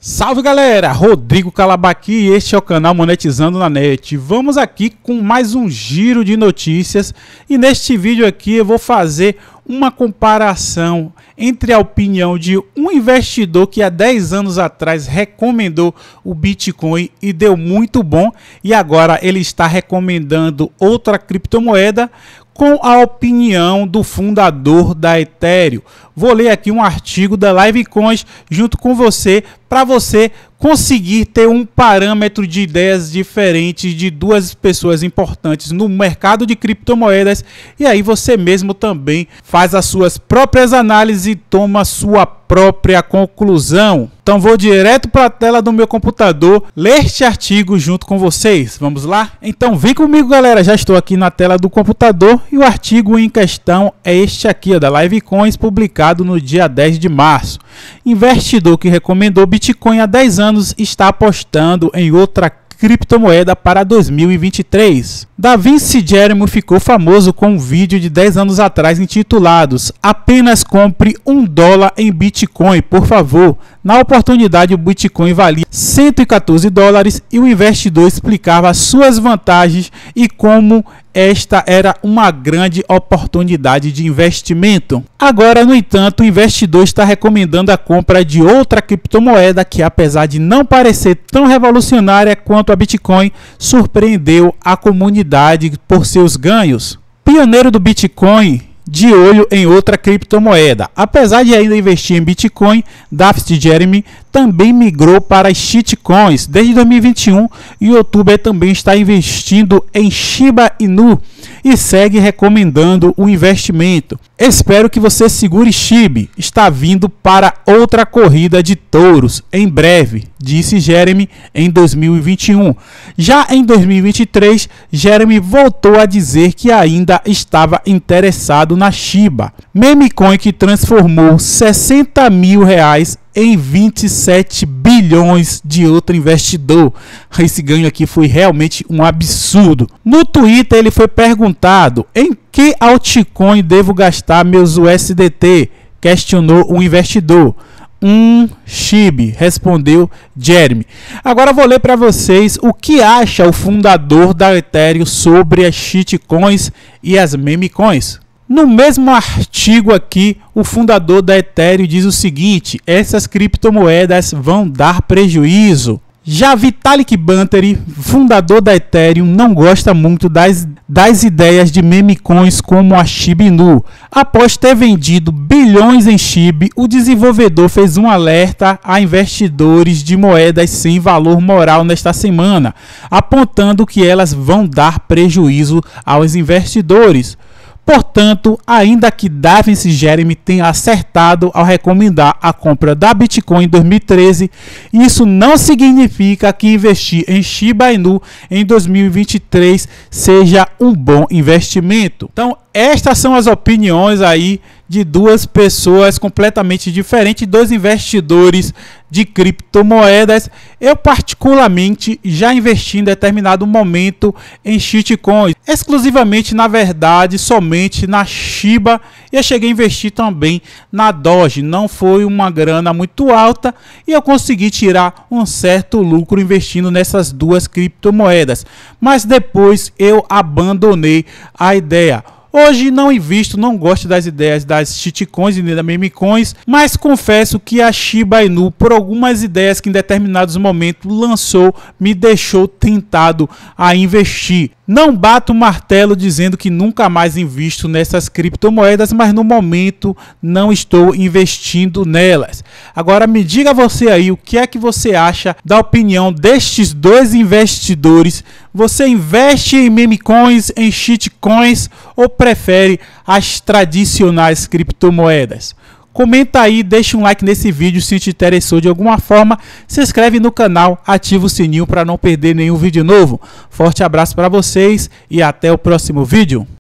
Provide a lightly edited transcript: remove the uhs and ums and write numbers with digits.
Salve galera, Rodrigo Calabaqui e este é o canal Monetizando na Net. Vamos aqui com mais um giro de notícias e neste vídeo aqui eu vou fazer uma comparação entre a opinião de um investidor que há 10 anos atrás recomendou o Bitcoin e deu muito bom e agora ele está recomendando outra criptomoeda com a opinião do fundador da Ethereum. Vou ler aqui um artigo da Livecoins junto com você para você conseguir ter um parâmetro de ideias diferentes de duas pessoas importantes no mercado de criptomoedas e aí você mesmo também faz as suas próprias análises e toma a sua própria conclusão. Então vou direto para a tela do meu computador ler este artigo junto com vocês. Vamos lá? Então vem comigo galera, já estou aqui na tela do computador e o artigo em questão é este aqui, ó, da Livecoins, publicado no dia 10 de março. Investidor que recomendou Bitcoin há 10 anos está apostando em outra criptomoeda para 2023. Da Vinci Jeremy ficou famoso com um vídeo de 10 anos atrás intitulados "Apenas compre $1 em Bitcoin, por favor". Na oportunidade, o Bitcoin valia $114 e o investidor explicava as suas vantagens e como esta era uma grande oportunidade de investimento. Agora, no entanto, o investidor está recomendando a compra de outra criptomoeda que, apesar de não parecer tão revolucionária quanto a Bitcoin, surpreendeu a comunidade por seus ganhos. Pioneiro do Bitcoin, de olho em outra criptomoeda. Apesar de ainda investir em Bitcoin, Vinci Jeremy também migrou para as shitcoins. Desde 2021, o youtuber também está investindo em Shiba Inu e segue recomendando o investimento. Espero que você segure Shiba, está vindo para outra corrida de touros em breve, disse Jeremy em 2021. Já em 2023, Jeremy voltou a dizer que ainda estava interessado na Shiba, meme coin que transformou R$60 mil em 27 bilhões de outro investidor. Esse ganho aqui foi realmente um absurdo. No Twitter ele foi perguntado: em que altcoin devo gastar meus USDT? Questionou o investidor. Shiba, respondeu Jeremy. Agora vou ler para vocês o que acha o fundador da Ethereum sobre as shitcoins e as meme coins. No mesmo artigo aqui, o fundador da Ethereum diz o seguinte: essas criptomoedas vão dar prejuízo. Já Vitalik Buterin, fundador da Ethereum, não gosta muito das ideias de meme coins como a Shiba Inu. Após ter vendido bilhões em Shiba, o desenvolvedor fez um alerta a investidores de moedas sem valor moral nesta semana, apontando que elas vão dar prejuízo aos investidores. Portanto, ainda que Vinci Jeremy tenha acertado ao recomendar a compra da Bitcoin em 2013, isso não significa que investir em Shiba Inu em 2023 seja um bom investimento. Então, estas são as opiniões aí de duas pessoas completamente diferentes, dois investidores de criptomoedas. Eu particularmente já investi em determinado momento em shitcoins, exclusivamente, na verdade, somente na Shiba, e eu cheguei a investir também na Doge. Não foi uma grana muito alta e eu consegui tirar um certo lucro investindo nessas duas criptomoedas, mas depois eu abandonei a ideia. Hoje não invisto, não gosto das ideias das shitcoins e nem das meme coins, mas confesso que a Shiba Inu, por algumas ideias que em determinados momentos lançou, me deixou tentado a investir. Não bato o martelo dizendo que nunca mais invisto nessas criptomoedas, mas no momento não estou investindo nelas. Agora me diga você aí, o que é que você acha da opinião destes dois investidores? Você investe em meme coins, em shitcoins ou prefere as tradicionais criptomoedas? Comenta aí, deixa um like nesse vídeo se te interessou de alguma forma, se inscreve no canal, ativa o sininho para não perder nenhum vídeo novo. Forte abraço para vocês e até o próximo vídeo.